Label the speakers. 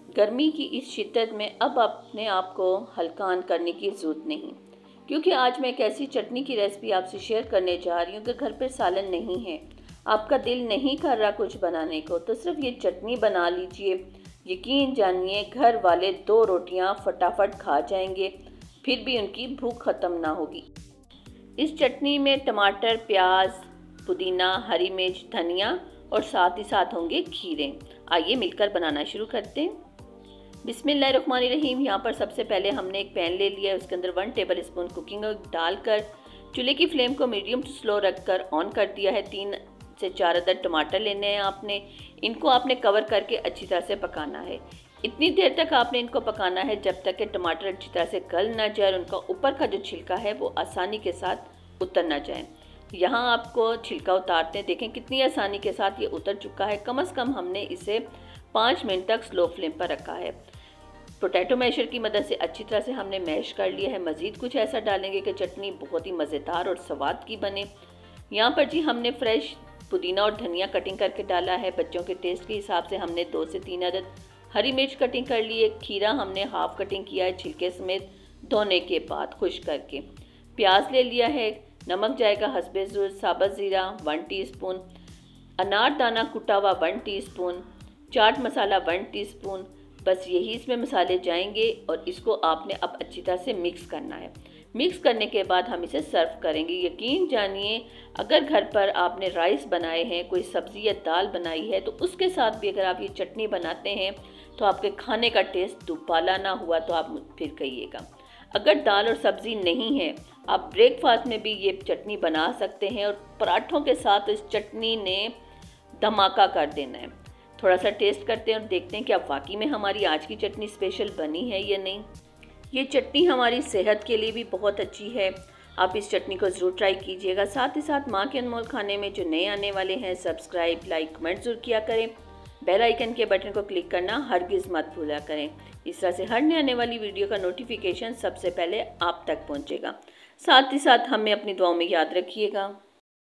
Speaker 1: गर्मी की इस शिद्दत में अब अपने आप को हल्का करने की ज़रूरत नहीं, क्योंकि आज मैं एक ऐसी चटनी की रेसिपी आपसे शेयर करने जा रही हूँ कि घर पे सालन नहीं है, आपका दिल नहीं कर रहा कुछ बनाने को, तो सिर्फ ये चटनी बना लीजिए। यकीन जानिए घर वाले 2 रोटियाँ फटाफट खा जाएंगे, फिर भी उनकी भूख ख़त्म ना होगी। इस चटनी में टमाटर, प्याज, पुदीना, हरी मिर्च, धनिया और साथ ही साथ होंगे खीरे। आइए मिलकर बनाना शुरू करते हैं। बिस्मिल्लाहिर्रहमानिर्रहीम। यहाँ पर सबसे पहले हमने एक पैन ले लिया है, उसके अंदर 1 टेबल स्पून कुकिंग ऑयल डालकर चूल्हे की फ्लेम को मीडियम टू स्लो रखकर ऑन कर दिया है। 3 से 4 अदद टमाटर लेने हैं आपने, इनको आपने कवर करके अच्छी तरह से पकाना है। इतनी देर तक आपने इनको पकाना है जब तक कि टमाटर अच्छी तरह से गल ना जाए और उनका ऊपर का जो छिलका है वो आसानी के साथ उतर ना जाए। यहाँ आपको छिलका उतारते हैं, देखें कितनी आसानी के साथ ये उतर चुका है। कम से कम हमने इसे 5 मिनट तक स्लो फ्लेम पर रखा है। पोटैटो मैशर की मदद से अच्छी तरह से हमने मैश कर लिया है। मज़ीद कुछ ऐसा डालेंगे कि चटनी बहुत ही मज़ेदार और स्वाद की बने। यहाँ पर जी हमने फ्रेश पुदीना और धनिया कटिंग करके डाला है। बच्चों के टेस्ट के हिसाब से हमने 2 से 3 अदद हरी मिर्च कटिंग कर ली है। खीरा हमने हाफ कटिंग किया है छिलके समेत धोने के बाद खुश करके। प्याज ले लिया है, नमक जाएगा हस्बे ज़रूरत, साबुत ज़ीरा 1 टीस्पून, अनारदाना कुटा हुआ 1 टीस्पून, चाट मसाला 1 टीस्पून। बस यही इसमें मसाले जाएंगे और इसको आपने अब अच्छी तरह से मिक्स करना है। मिक्स करने के बाद हम इसे सर्व करेंगे। यकीन जानिए अगर घर पर आपने राइस बनाए हैं, कोई सब्ज़ी या दाल बनाई है, तो उसके साथ भी अगर आप ये चटनी बनाते हैं तो आपके खाने का टेस्ट दुबाला ना हुआ तो आप फिर कहिएगा। अगर दाल और सब्ज़ी नहीं है, आप ब्रेकफास्ट में भी ये चटनी बना सकते हैं और पराठों के साथ इस चटनी ने धमाका कर देना है। थोड़ा सा टेस्ट करते हैं और देखते हैं कि अब वाकई में हमारी आज की चटनी स्पेशल बनी है या नहीं। ये चटनी हमारी सेहत के लिए भी बहुत अच्छी है, आप इस चटनी को ज़रूर ट्राई कीजिएगा। साथ ही साथ माँ के अनमोल खाने में जो नए आने वाले हैं, सब्सक्राइब, लाइक, कमेंट ज़रूर किया करें। बेल आइकन के बटन को क्लिक करना हरगिज़ मत भूला करें। इस तरह से हर नए आने वाली वीडियो का नोटिफिकेशन सबसे पहले आप तक पहुँचेगा। साथ ही साथ हमें अपनी दुआओं में याद रखिएगा।